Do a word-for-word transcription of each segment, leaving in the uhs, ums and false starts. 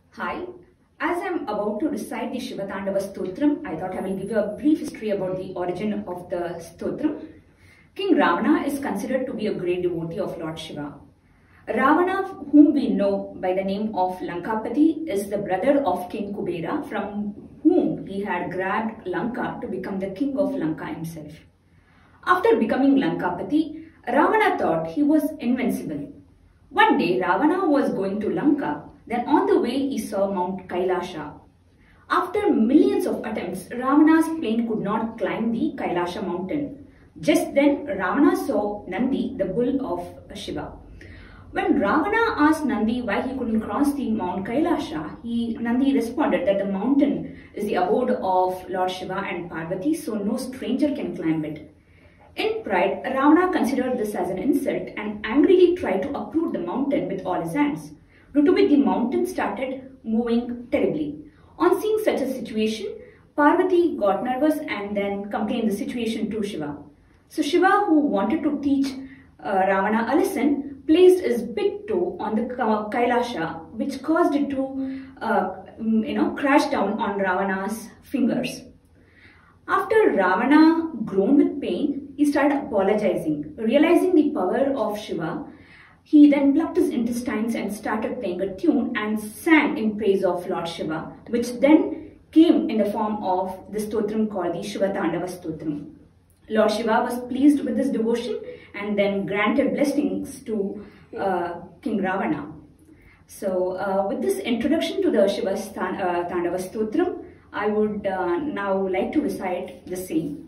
Hi, as I am about to recite the Shiva Tandava Stotram, I thought I will give you a brief history about the origin of the Stotram. King Ravana is considered to be a great devotee of Lord Shiva. Ravana, whom we know by the name of Lankapati, is the brother of King Kubera, from whom he had grabbed Lanka to become the king of Lanka himself. After becoming Lankapati, Ravana thought he was invincible. One day, Ravana was going to Lanka. Then on the way, he saw Mount Kailasha. After millions of attempts, Ravana's plane could not climb the Kailasha mountain. Just then, Ravana saw Nandi, the bull of Shiva. When Ravana asked Nandi why he couldn't cross the Mount Kailasha, he, Nandi responded that the mountain is the abode of Lord Shiva and Parvati, so no stranger can climb it. In pride, Ravana considered this as an insult and angrily tried to uproot the mountain with all his hands. Due to which the mountain started moving terribly. On seeing such a situation, Parvati got nervous and then complained the situation to Shiva. So Shiva, who wanted to teach uh, Ravana a lesson, placed his big toe on the Kailasha, which caused it to uh, you know, crash down on Ravana's fingers. After Ravana groaned with pain, he started apologizing. Realizing the power of Shiva, he then plucked his intestines and started playing a tune and sang in praise of Lord Shiva, which then came in the form of the stotram called the Shiva Tandava Stotram. Lord Shiva was pleased with this devotion and then granted blessings to uh, King Ravana. So uh, with this introduction to the Shiva uh, Tandava Stotram, I would uh, now like to recite the same.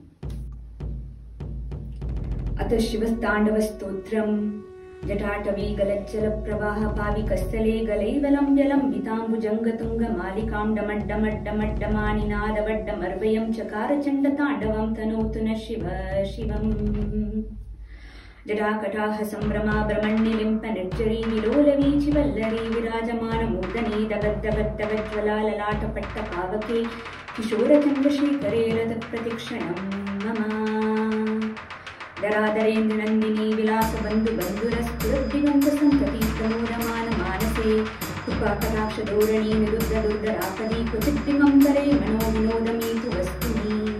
Atha Shiva Tandava Stotram Jataatavi Galachala Pravaha Pavi Kastale Galaivalam Yalam Vitambu Jangatunga Malikam Damadamad Damadamani Nadavaddam Arvayam Chakara Chanda Tandavam Tanotuna Shiva Shivam Jadakataha Sambrama Brahmani Limpa Nirjari Vilolavi Chivallari Virajamana Mudani Dagat Dagat Dagat Jvala Lalata Patta Pavake Kishora Chandrashekare Rata Pratikshanam Mama Daradarendra Nandini Vilasa Bandhu Bandhuras Puraddiganta Santati Pramodamana Manase Upakadaksha Dorani Nirudra Durda Rapadi Kuchittimamdare Mano Vinodami Tuvastuni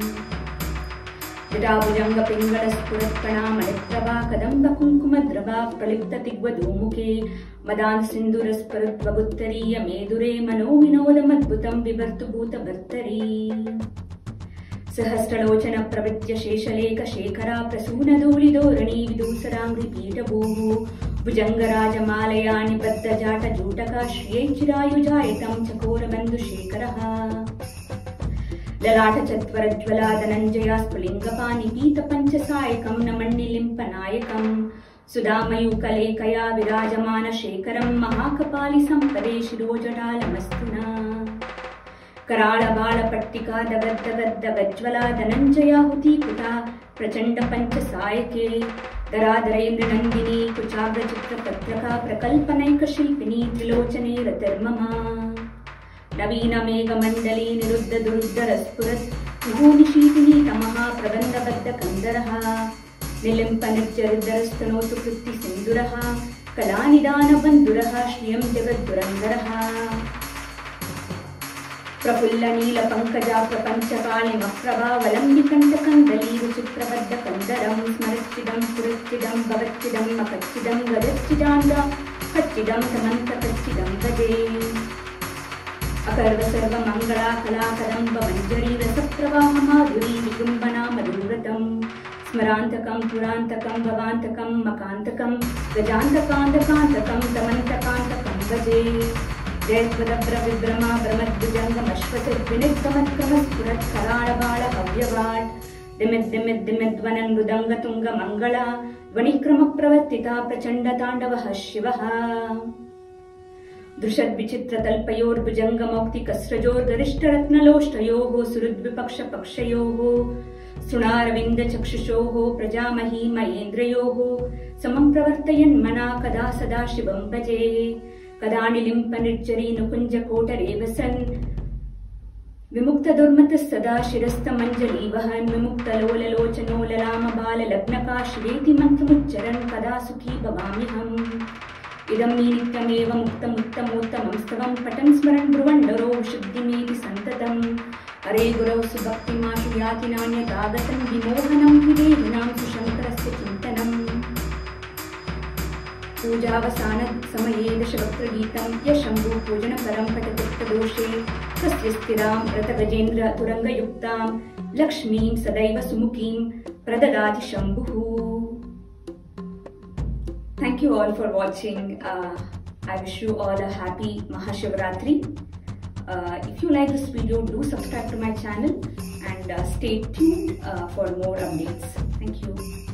Jadabhujanga Pingalas Puratpana Maliprabha Kadamba Kunkumadrabha Pralipta Tigvadumuke Madan Sinduras Paratvaguttariya Medure Mano Vinodamadbhutam Vivartu Bhuta Bhartari Sahasralochana Pravitya Sheshaleka Shekara Prasuna Duli Dorani Vidusarangri Pita Bhuvu Bhujangaraja Malayani Baddha Jata Jutaka Shriyechirayu Jayatam Chakora Bandhu Shekaraha Lalata Chatvara Jvala Dhananjaya Spulingapani Pita Panchasayakam Namandi Limpanayakam Sudamayu Kalekaya Virajamana Shekaram Mahakapali Sampade Shirojatala Mastuna Karala Bala Pattika Dagat Dagat Dagatjvala Dhananjaya Huti Kuta Prachanda Panchasayake Daradarendra Nandini Kuchagra Chitra Patraka Prakalpanaika Shilpini Trilochane Ratarmama Navina Mega Mandali Nirudda Durudda Raspurat Vibhuni Shitini Tamaha Prabandha Badda Kandaraha Nilimpanirjaridharastanotu Kritti Sinduraha Kalanidana Banduraha Shriyam Jagat Durandaraha Prafulla Neela Pankaja Prapanchakali Maprabha Valambikanta Kandali Vichiprabadda Kandaram Smarachidam Purachidam Bhavachidam Makachidam Gadachidanda Kachidam Samanta Kachidam Gade Akarva Sarva Mangala Kala Kadamba Manjari Rasapravaha Madhuri Vikumbana Madhuratam Smarantakam Purantakam Bhavantakam Makantakam Gajantakandakantakam Tamantakantakam Gaje Jayasvadabra Vibrama Brahmadvijangam Ashvasit Vinitkamatkamas Purat Kararabala Havyavad Dimid Dimid Dimidvanan Rudanga Tunga Mangala Vanikrama Pravattita Prachanda Tandavaha Shivaha Drushad Vichitra Talpayor Bujanga Mokti Kasrajor Garishta Ratnaloshtayoho Surudvipaksha Pakshayoho Sunaravinda Chakshushoho Prajamahi Mayendrayoho Samam Pravartayan Mana Kada Sada Shivam Bhaje Kadani Limpanirjari Nukunja Kota Revasan Vimukta Durmata Sada Shirasta Manjali Vahan Vimukta Lola Lochano Lalama Bala Lagnaka Shiveti Mantramucharan Kada Sukhi Bhavamiham इदं मे नित्यमेव मुक्तमुत्तमोत्तमं स्तवं पठन् स्मरन् ब्रुवन्नरो शुद्धिमेति सन्ततम् हरे गुरौ सुभक्तिमाशु याति नान्यदागतं विमोहनं हि देहिनां सुशङ्करस्य चिन्तनम् पूजावसान समये दशवक्त्रगीतं यशम्भु पूजनपरं पठतिष्ठदोषे तस्य स्थिरां रतगजेन्द्र तुरङ्गयुक्तां लक्ष्मीं सदैव सुमुखीं प्रददाति शम्भुः. Thank you all for watching. Uh, I wish you all a happy Mahashivratri. Uh, if you like this video, do subscribe to my channel and uh, stay tuned uh, for more updates. Thank you.